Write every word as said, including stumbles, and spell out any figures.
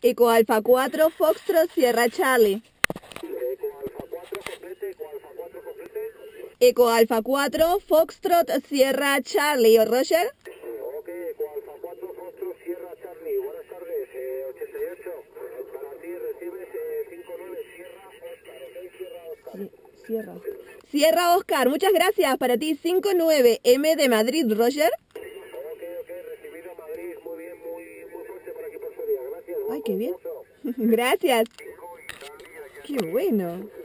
Eco Alfa cuatro, Foxtrot, Sierra Charlie. Eco Alfa cuatro, Foxtrot, Sierra Charlie. ¿Roger? Ok, Eco Alfa cuatro, Foxtrot, Sierra Charlie. Buenas tardes, eh, ochenta y ocho. Para ti recibes eh, cinco nueve, Sierra Oscar, ok, Sierra Oscar. Sierra. Sierra Oscar, muchas gracias. Para ti cinco nueve, M de Madrid, ¿Roger? Ok, ok, recibido Madrid. Muy bien, muy, muy fuerte por aquí por Soria. Gracias. Ay, qué bien. Gracias. Qué bueno.